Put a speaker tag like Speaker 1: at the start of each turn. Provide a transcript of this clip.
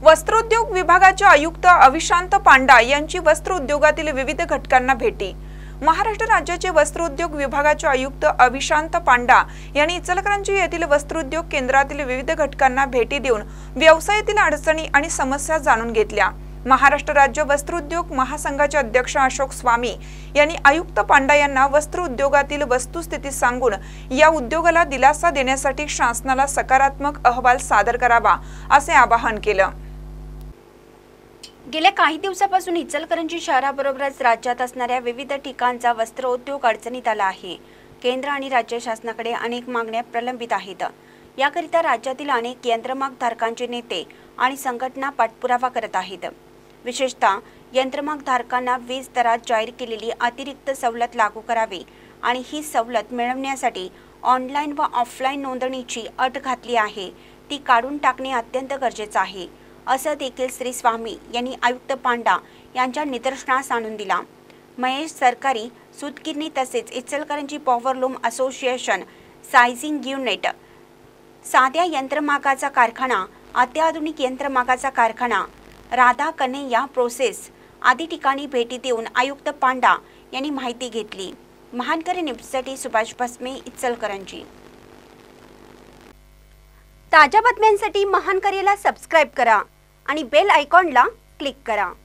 Speaker 1: वस्त्रोद्योग विभागाचे आयुक्त अविशांत पांडा यांची वस्त्र उद्योगातील विविध घटकांना भेटी। महाराष्ट्र राज्याचे वस्त्रोद्योग विभागाचे आयुक्त अविशांत पांडा यांनी इचलकरंजी येथील वस्त्रोद्योग केंद्रातील विविध घटकांना भेटी देऊन व्यवसायातील अडचणी आणि समस्या जाणून घेतल्या। महाराष्ट्र राज्य वस्त्रोद्योग महासंघाचे अध्यक्ष अशोक स्वामी यांनी आयुक्त पांडा यांना वस्त्र उद्योगातील वस्तुस्थिती सांगून या उद्योगाला दिलासा देण्यासाठी शासनाला सकारात्मक अहवाल सादर करावा असे आवाहन केले।
Speaker 2: गेल्या काही दिवसापासून इचलकरंजी शहराबरोबरच राज्यात असणाऱ्या विविध ठिकाणचा वस्त्र उद्योग अडचणीत आला आहे। केंद्र आणि राज्य शासनाकडे अनेक मागण्या प्रलंबित आहेत। याकरिता राज्यातील अनेक यंत्रमाग धारकांचे नेते आणि संघटना पाठपुरावा करत आहेत। विशेषतः यंत्रमाग धारकांना वीज दरात जाहीर केलेली अतिरिक्त सवलत लागू करावी आणि ही सवलत मिळवण्यासाठी ऑनलाईन व ऑफलाईन नोंदणीची अट घातली आहे ती काढून टाकणे अत्यंत गरजेचे आहे असं देखील श्री स्वामी यांनी आयुक्त पांडा यांच्या निदर्शनास आणून दिला। महेश सरकारी सूतगिरणी तसेच Ichalkaranji powerloom association sizing unit साध्या यंत्रमागाचा कारखाना अत्याधुनिक यंत्रमागाचा कारखाना राधा कन्हैया प्रोसेस आदी ठिकाणी भेटी देऊन आयुक्त पांडा यांनी माहिती घेतली। महानकरी न्यूजसाठी सुभाष भस्मे, इचलकरंजी। ताज्या बातम्यांसाठी महानकरीला सबस्क्राइब करा आणि बेल आयकॉनला क्लिक करा।